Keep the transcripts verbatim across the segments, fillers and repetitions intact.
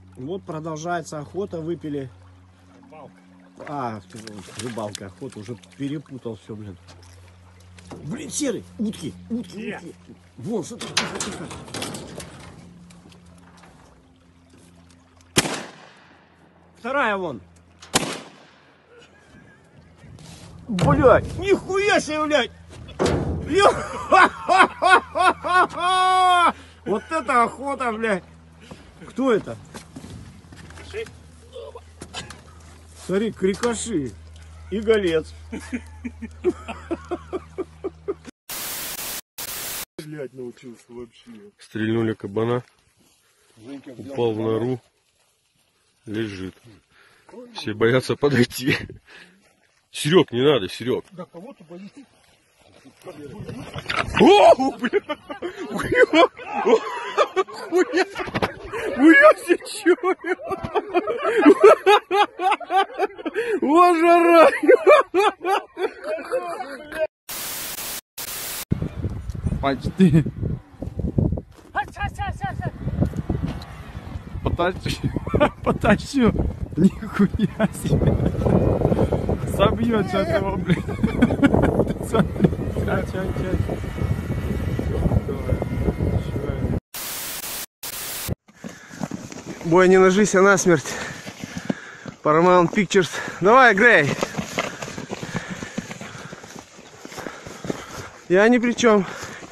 Вот продолжается охота, выпили. Рыбалка. А, рыбалка, охота, уже перепутал все, блин. Блин, серый, утки, утки, Где? утки. Вон, смотри, тихо, тихо. Вторая вон. Блядь, нихуя себе, блядь. Вот это охота, блядь. Кто это? Смотри, крикоши и голец. Блять, научился вообще. Стрельнули кабана. Женька Упал в нору. Лежит. Все боятся подойти. Серег, не надо, Серег. Да кого-то боитесь? О, бля! Хуя! Хуя себе, чё? О, жара! Почти. Потащу. Потащу. Нихуя себе. Собьет сейчас его, блин. Смотри. Чай, чай, чай. Бой, не нажися насмерть. Paramount Pictures. Давай, Грей. Я ни при чем.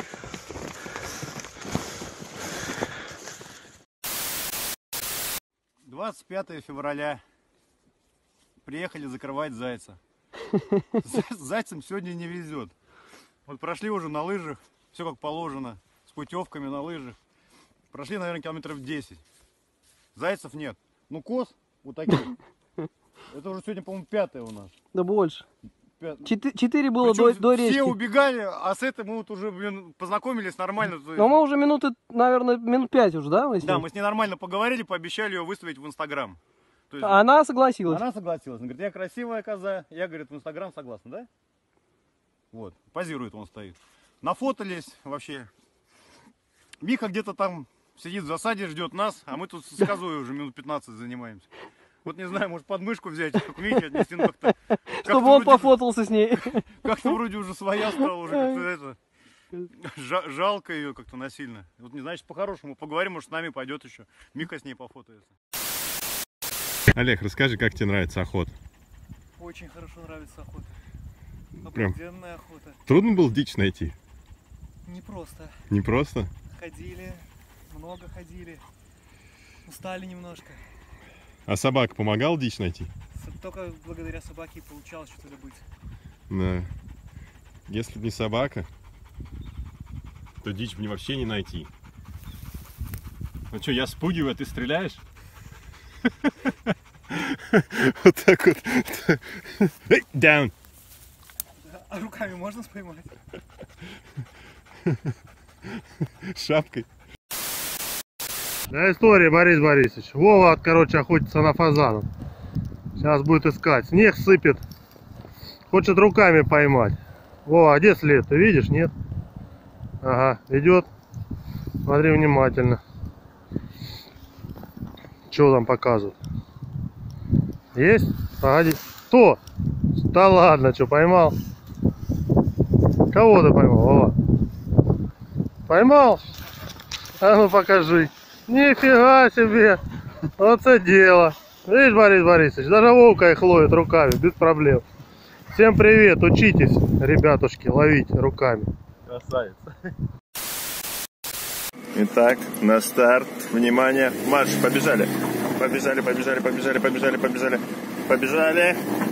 двадцать пятое февраля. Приехали закрывать зайца. С зайцем сегодня не везет. Вот прошли уже на лыжах, все как положено, с путевками на лыжах. Прошли, наверное, километров десять. Зайцев нет. Ну, коз вот таких. Это уже сегодня, по-моему, пятое у нас. Да больше. Пят... Четы- Четыре было Причем до, до речки. все убегали, а с этой мы вот уже, блин, познакомились нормально. Но мы уже минуты, наверное, минут пять уже, да? Мы с ней? Да, мы с ней нормально поговорили, пообещали ее выставить в Инстаграм. То есть... А она согласилась. Она согласилась. Она говорит, я красивая коза. Я, говорит, в Инстаграм согласна, да? Вот, позирует он стоит. Нафотались вообще. Миха где-то там сидит в засаде, ждет нас, а мы тут с козой уже минут пятнадцать занимаемся. Вот не знаю, может подмышку взять, чтобы Михе отнести, ну как-то... Чтобы он пофотался с ней. Как-то вроде уже своя стала, уже как-то это... Жалко ее как-то насильно. Вот не значит, по-хорошему поговорим, может с нами пойдет еще. Миха с ней пофотается. Олег, расскажи, как тебе нравится охота? Очень хорошо нравится охота. Прям. Обалденная охота. Трудно было дичь найти? Не просто. Не просто? Ходили, много ходили. Устали немножко. А собака помогал дичь найти? Только благодаря собаке получалось что-то добыть. Да. Если бы не собака, то дичь мне вообще не найти. Ну что, я спугиваю, а ты стреляешь? Вот так вот. Down. А руками можно споймать? Шапкой. Да, история, Борис Борисович. Вова, короче, охотится на фазанов. Сейчас будет искать. Снег сыпет. Хочет руками поймать. Вова, а где след? Ты видишь, нет? Ага, идет. Смотри внимательно. Что там показывают? Есть? Погоди. Кто? Да ладно, что, поймал? Кого ты поймал, Вова? Поймал? А ну покажи. Нифига себе. Вот это дело. Видишь, Борис Борисович, даже Вовка их ловит руками, без проблем. Всем привет, учитесь, ребятушки, ловить руками. Красавец. Итак, на старт. Внимание, марш, побежали. Побежали, побежали, побежали, побежали, побежали. Побежали.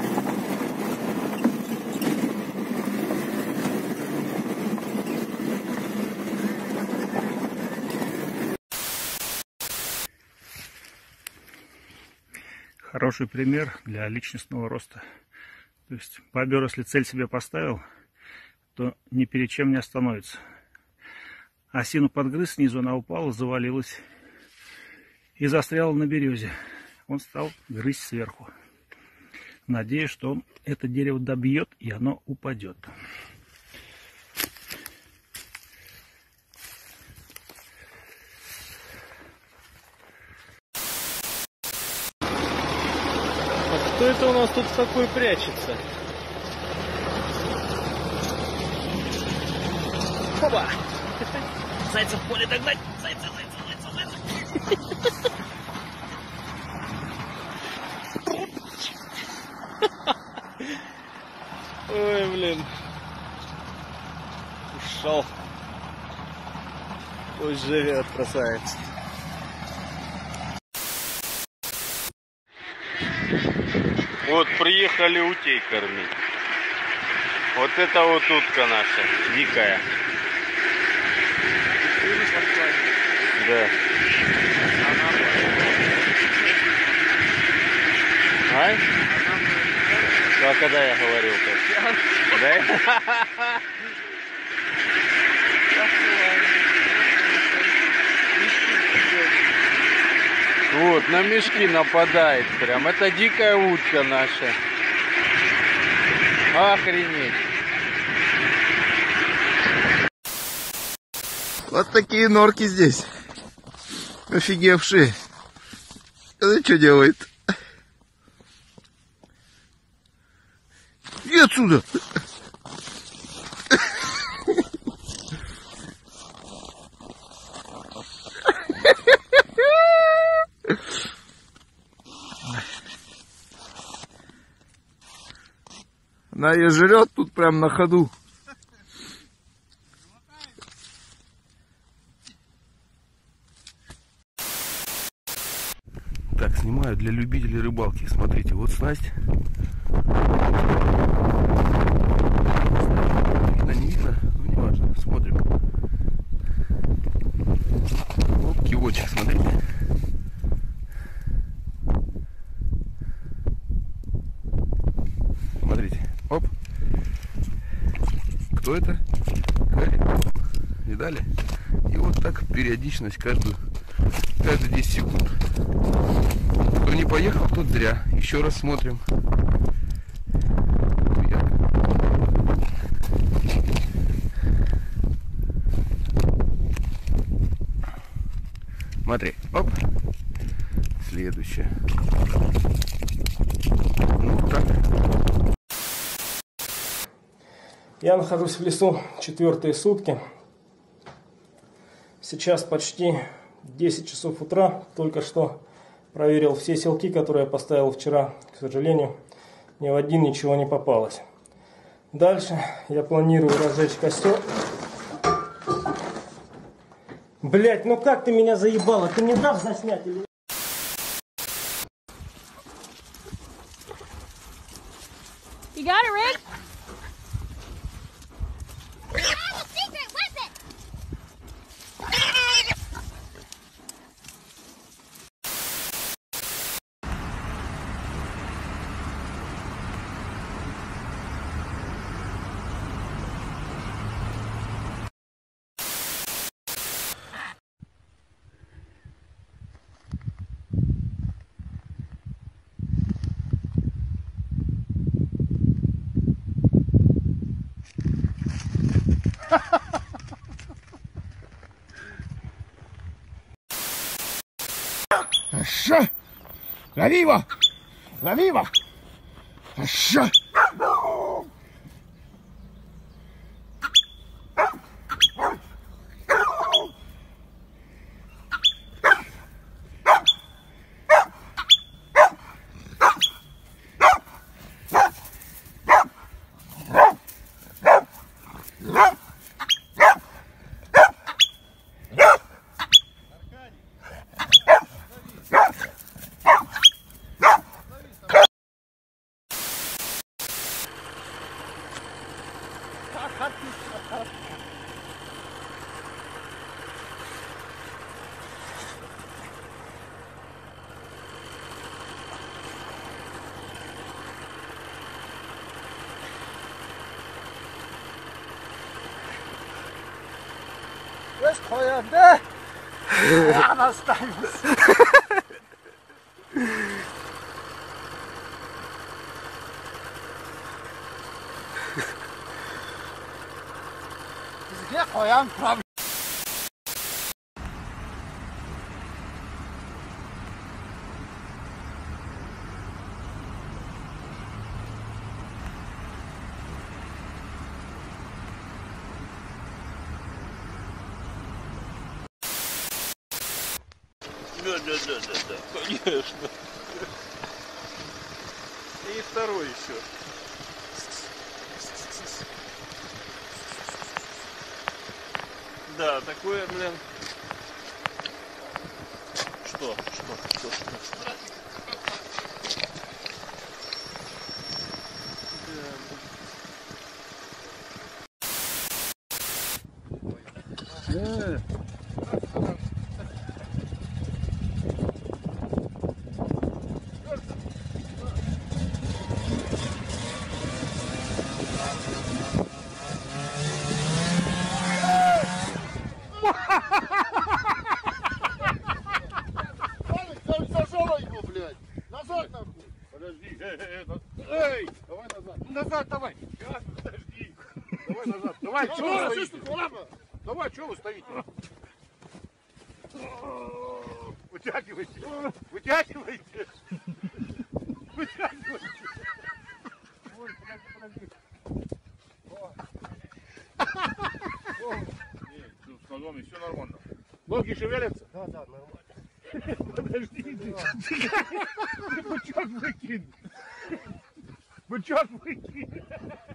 Хороший пример для личностного роста. То есть бобер, если цель себе поставил, то ни перед чем не остановится. Осину подгрыз, снизу она упала, завалилась и застряла на березе. Он стал грызть сверху. Надеюсь, что он это дерево добьет и оно упадет. Кто это у нас тут такой прячется? Опа! Зайца в поле догнать! Зайца, зайца, зайца, зайца! Ой, блин. Ушел. Пусть живет, красавец. Вот приехали утей кормить. Вот это вот утка наша, дикая. Да. А? Ну, а когда я говорил-то? Да? Вот, на мешки нападает прям. Это дикая утка наша. Охренеть. Вот такие норки здесь. Офигевшие. Это что делает? Иди отсюда! Она ее жрет тут прям на ходу. Так, снимаю для любителей рыбалки. Смотрите, вот снасть. Видно, не видно? Ну, не важно. Смотрим. Оп, кивочек, смотрите. Смотрите. Оп. Кто это? Харитон. Видали? И вот так периодичность каждую, каждые десять секунд. Кто не поехал, тот зря. Еще раз смотрим. Смотри, оп. Следующее. Ну так. Я нахожусь в лесу четвертые сутки. Сейчас почти десять часов утра. Только что проверил все селки, которые я поставил вчера. К сожалению, ни в один ничего не попалось. Дальше я планирую разжечь костер. Блять, ну как ты меня заебала? Ты не дашь заснять или... You got it, Rick? Ша! Лови его! Лови его! Ша! Без koyanda anastayımız. Bizge koyan problem. Да, да, да, да, да, конечно. И второй еще. Да, такое, блин. Что? Что? Что? Что? Что? Э. Зажала его, блядь. Назад нахуй. Подожди, эй, эй, эй, эй, давай назад. Назад давай. Сейчас, подожди. Давай назад. Давай, чего вы стоите? Давай, чего вы стоите? Вытягивайте. Вытягивайте. Вытягивайте. Ой, подожди, подожди. Нет, с ногами все нормально. Ноги шевелятся? Да, да, нормально. Подожди, ты, ты бычок выкинь. Бычок выкинь.